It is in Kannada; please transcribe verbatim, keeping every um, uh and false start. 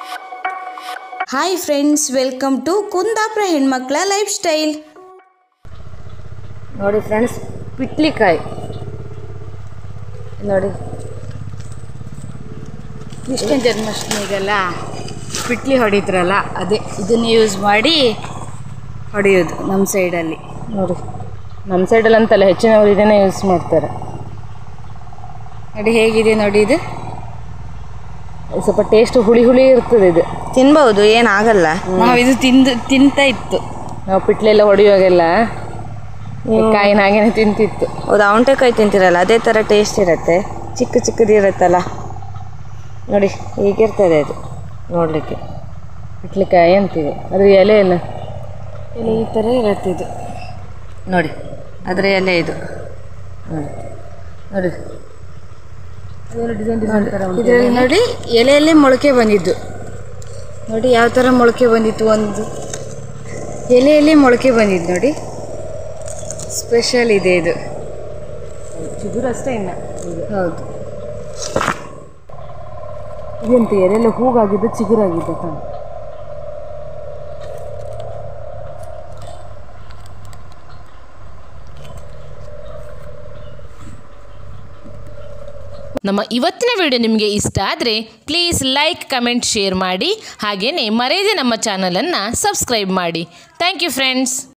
Hi friends, welcome to Kundapura ಹೆಣ್ಮಕ್ಳ ಲೈಫ್ ಸ್ಟೈಲ್. ನೋಡಿ ಫ್ರೆಂಡ್ಸ್, ಪಿಟ್ಲಿಕಾಯಿ ನೋಡಿ. ಕೃಷ್ಣ ಜನ್ಮಾಷ್ಟಮಿಗೆಲ್ಲ ಪಿಟ್ಲಿ ಹೊಡಿದ್ರಲ್ಲ, ಅದೇ ಇದನ್ನು ಯೂಸ್ ಮಾಡಿ ಹೊಡೆಯೋದು ನಮ್ಮ ಸೈಡಲ್ಲಿ. ನೋಡಿ, ನಮ್ಮ ಸೈಡಲ್ಲಿ ಅಂತಲ್ಲ, ಹೆಚ್ಚಿನವರು ಇದನ್ನೇ ಯೂಸ್ ಮಾಡ್ತಾರೆ. ನೋಡಿ ಹೇಗಿದೆ ನೋಡಿ, ಇದು ಸ್ವಲ್ಪ ಟೇಸ್ಟ್ ಹುಳಿ ಹುಳಿ ಇರ್ತದೆ. ಇದು ತಿನ್ಬಹುದು, ಏನಾಗಲ್ಲ. ನಾವು ಇದು ತಿಂದು ತಿಂತಾ ಇತ್ತು, ನಾವು ಪಿಟ್ಲೆಲ್ಲ ಹೊಡೆಯುವಾಗೆಲ್ಲ ಕಾಯಿನ ಹಾಗೇನೆ ತಿಂತಿತ್ತು. ಹೌದು, ಔಂಟೆಕಾಯಿ ತಿಂತಿರಲ್ಲ, ಅದೇ ಥರ ಟೇಸ್ಟ್ ಇರುತ್ತೆ. ಚಿಕ್ಕ ಚಿಕ್ಕದು ಇರುತ್ತಲ್ಲ ನೋಡಿ, ಹೀಗಿರ್ತದೆ ಅದು ನೋಡಲಿಕ್ಕೆ. ಪಿಟ್ಲಿಕಾಯಿ ಅಂತೀವಿ, ಅದ್ರ ಎಲೆ ಎಲ್ಲ ಎಲೆ ಈ ಥರ ಇರುತ್ತೆ. ಇದು ನೋಡಿ, ಅದರ ಎಲೆ ಇದು ನೋಡಿ ನೋಡಿ ಇದರಲ್ಲಿ ನೋಡಿ, ಎಲೆಯಲ್ಲೇ ಮೊಳಕೆ ಬಂದಿದ್ದು ನೋಡಿ, ಯಾವ ಥರ ಮೊಳಕೆ ಬಂದಿತ್ತು. ಒಂದು ಎಲೆಯಲ್ಲಿ ಮೊಳಕೆ ಬಂದಿದ್ದು ನೋಡಿ, ಸ್ಪೆಷಲ್ ಇದೆ ಇದು. ಚಿಗುರು ಅಷ್ಟೇ ಇನ್ನು. ಹೌದು, ಇದಂತ ಎಲೆಲ್ಲ ಹೂಗಾಗಿದ್ದು ಚಿಗುರಾಗಿದ್ದು ತಾನೆ. ನಮ್ಮ ಇವತ್ತಿನ ವಿಡಿಯೋ ನಿಮಗೆ ಇಷ್ಟ ಆದರೆ ಪ್ಲೀಸ್ ಲೈಕ್, ಕಮೆಂಟ್, ಶೇರ್ ಮಾಡಿ. ಹಾಗೆಯೇ ಮರೆಯದೆ ನಮ್ಮ ಚಾನಲನ್ನು ಸಬ್ಸ್ಕ್ರೈಬ್ ಮಾಡಿ. Thank you friends.